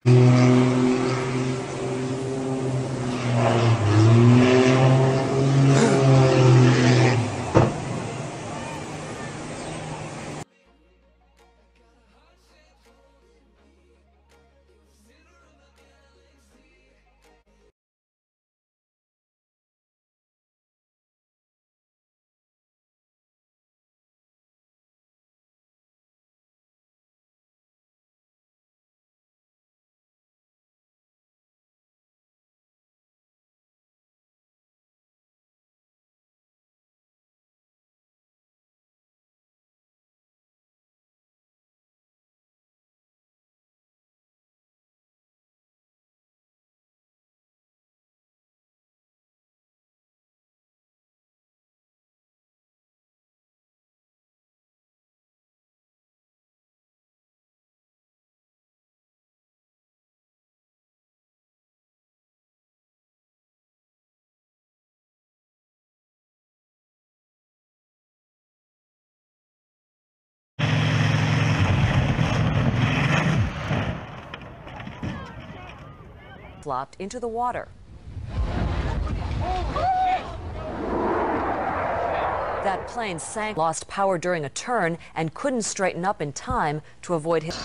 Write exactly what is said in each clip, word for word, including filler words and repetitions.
Flopped into the water. That plane sank, lost power during a turn, and couldn't straighten up in time to avoid his...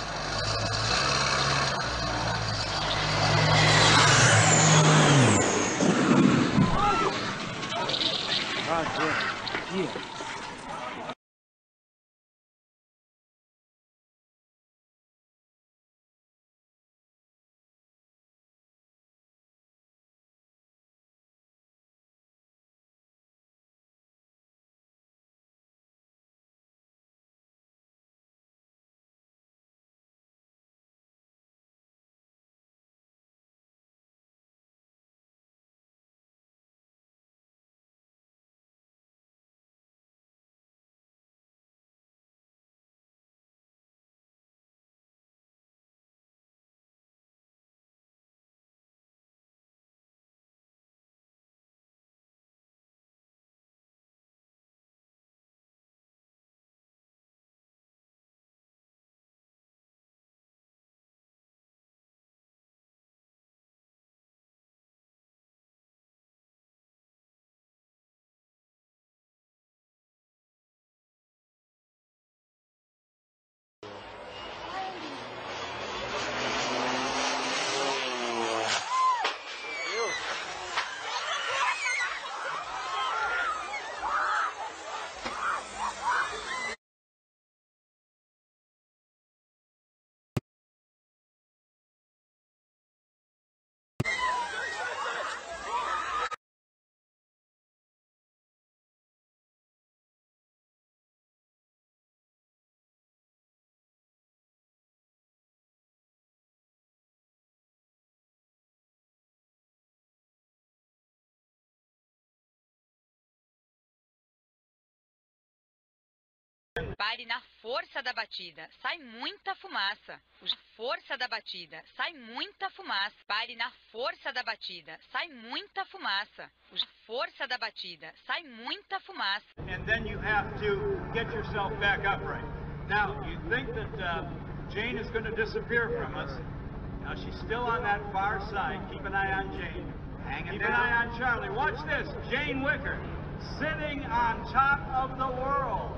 Pare na força da batida, sai muita fumaça. Força da batida, sai muita fumaça. Pare na força da batida, sai muita fumaça. Força da batida, sai muita fumaça. And then you have to get yourself back upright. Now, you think that uh, Jane is going to disappear from us. Now, she's still on that far side. Keep an eye on Jane. Hanging Keep down. an eye on Charlie. Watch this. Jane Wicker sitting on top of the world.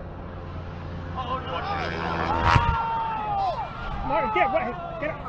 Oh, no. Martin, get right. Get up.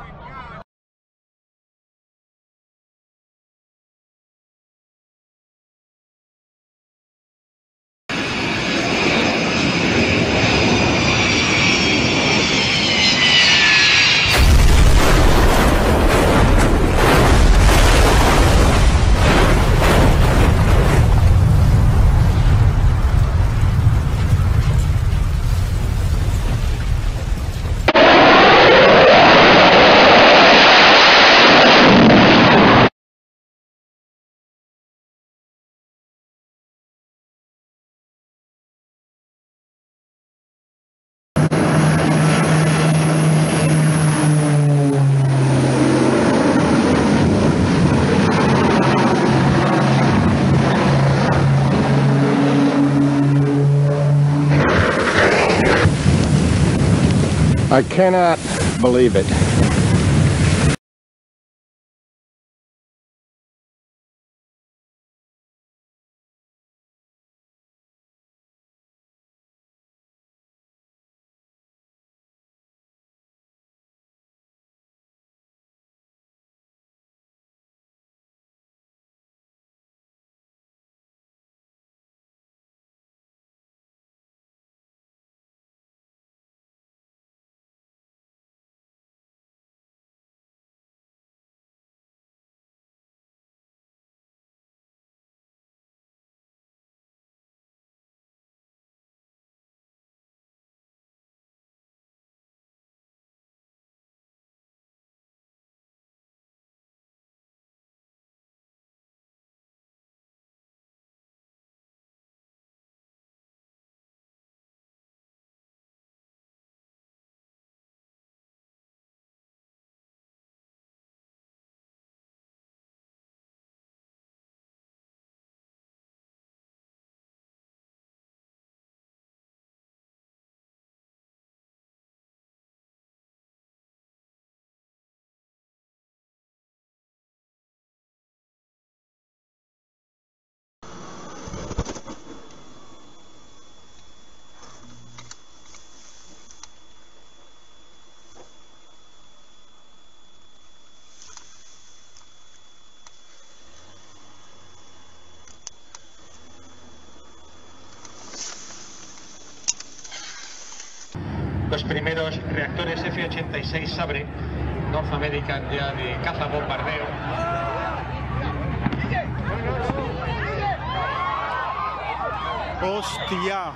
I cannot believe it. los primeros reactores F ochenta y seis Sabre, North American ya de caza bombardeo. ¡Hostia!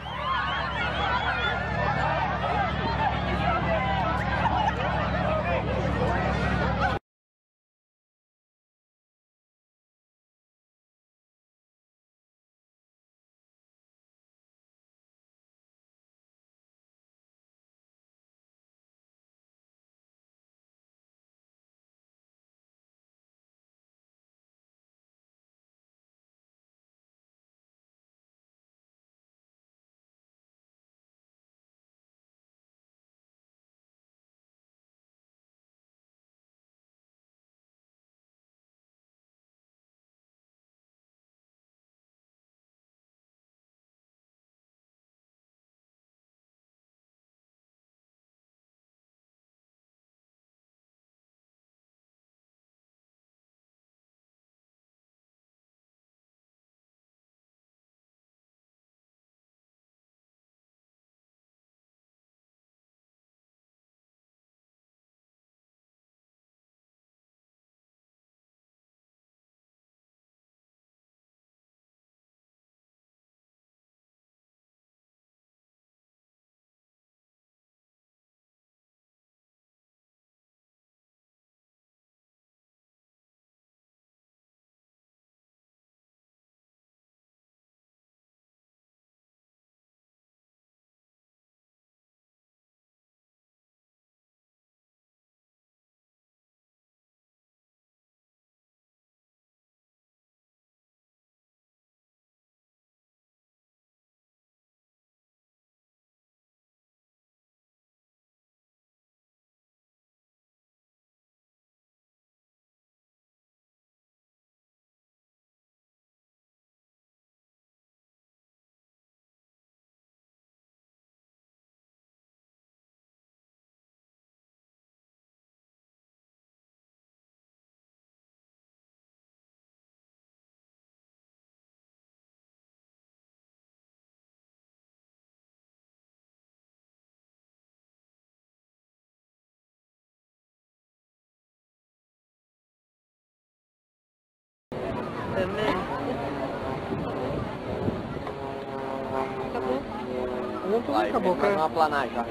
Vai, acabou, cara. Uma planar já.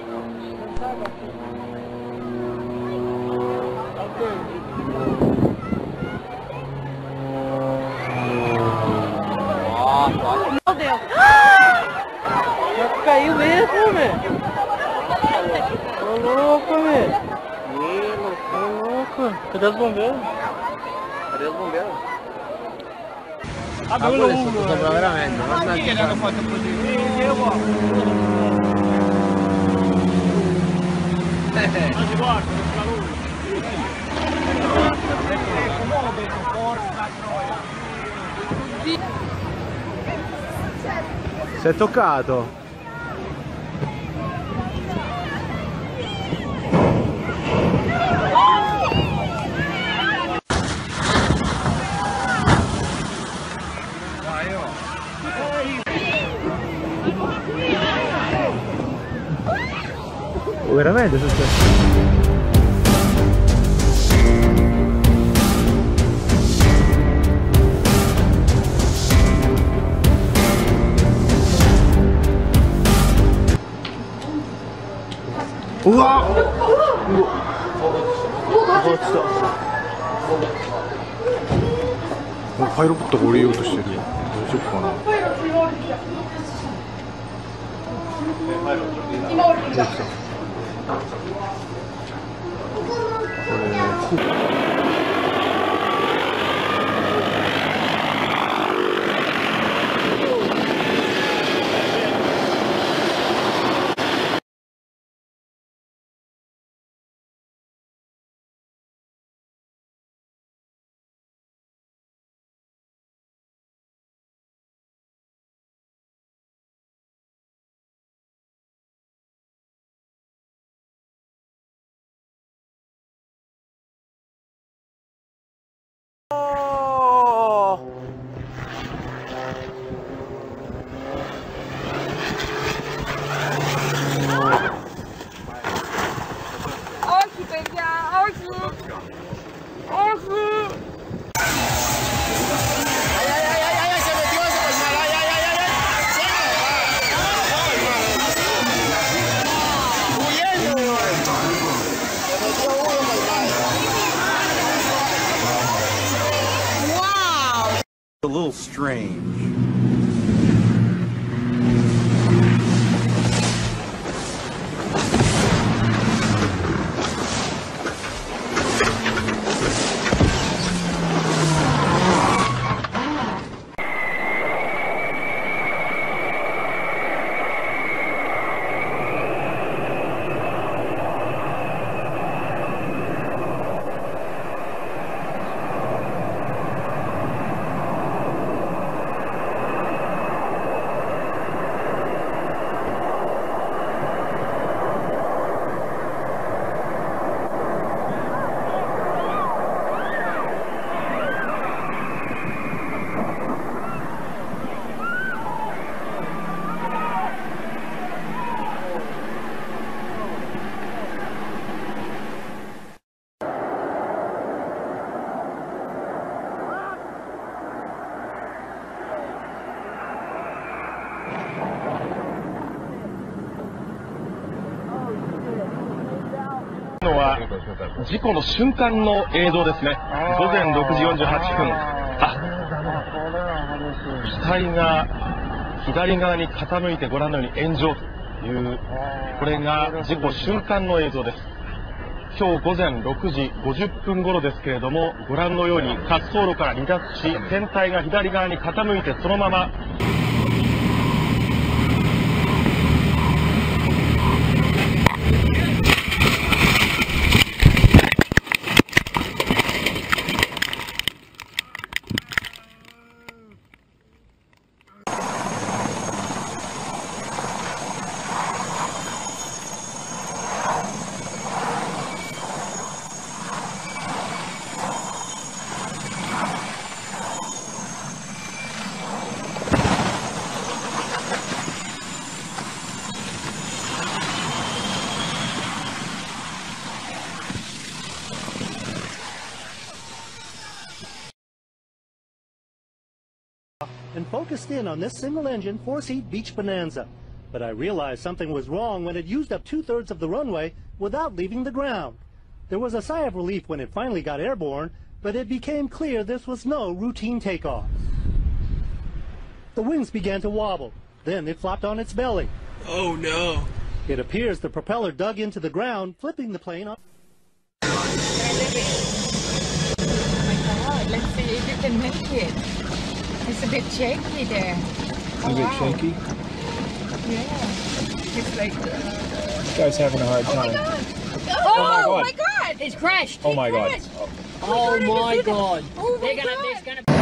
Nossa, olha. Meu Deus. Já caiu mesmo, velho. Tô louco, velho. Tô louco. Cadê os bombeiros? Cadê os bombeiros? Ah, quello uno, sopra veramente. Ma chi l'hanno fatto così? Io qua. Ma si guarda, non c'è lui. Ecco, muove, forza, troia. Si è toccato. Veramente è successo? 우와! 무겁다. 어, 파이로부터 머리 이것도してる. 무섭구나. 네, strange. のは事故の瞬間の映像ですね。ごぜんろくじよんじゅうはっぷん。あ、機体が左側に傾いてご覧のように炎上という、これが事故瞬間の映像です。今日ごぜんろくじごじゅっぷん頃ですけれども、ご覧のように滑走路から離脱し、船体が左側に傾いてそのまま and focused in on this single-engine, four-seat beach bonanza. But I realized something was wrong when it used up two-thirds of the runway without leaving the ground. There was a sigh of relief when it finally got airborne, but it became clear this was no routine takeoff. The wings began to wobble. Then it flopped on its belly. Oh no! It appears the propeller dug into the ground, flipping the plane up. Oh my God, let's see if you can make it. It's a bit shaky there. A bit shaky? Yeah. It's like... Uh... This guy's having a hard time. Oh, oh my God! my God! It's crashed! Oh it my crashed. God! Oh, Oh my God! Oh my God! There's gonna be...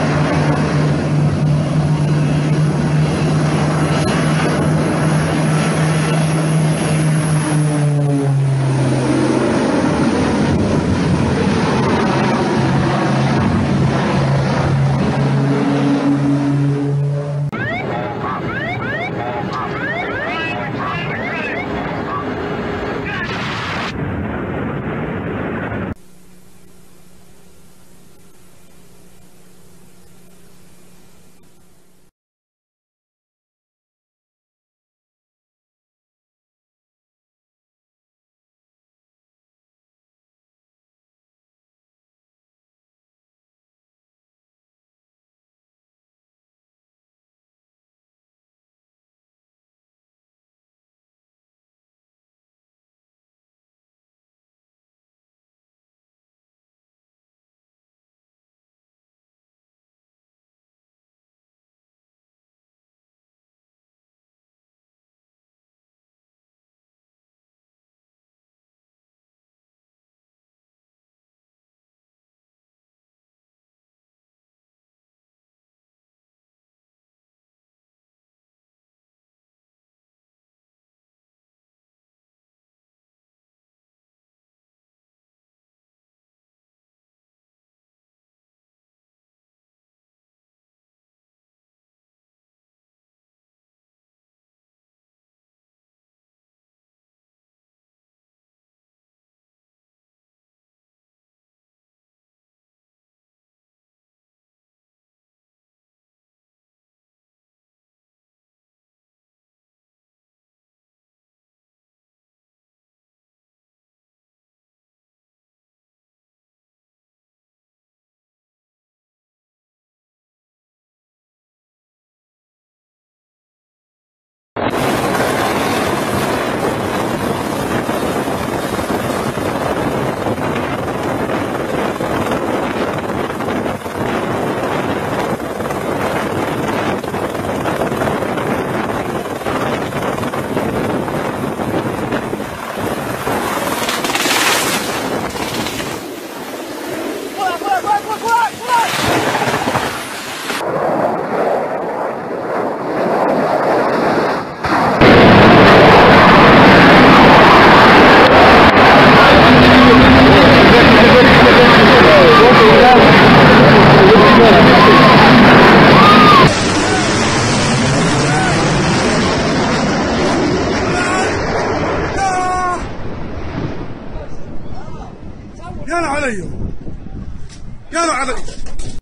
عليهم. يا علي